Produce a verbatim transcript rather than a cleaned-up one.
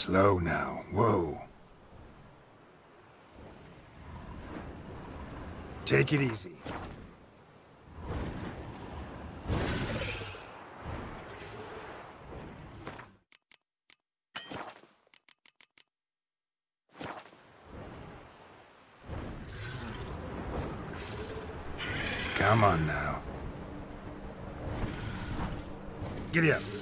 Slow now. Whoa. Take it easy. Come on now. Giddy up.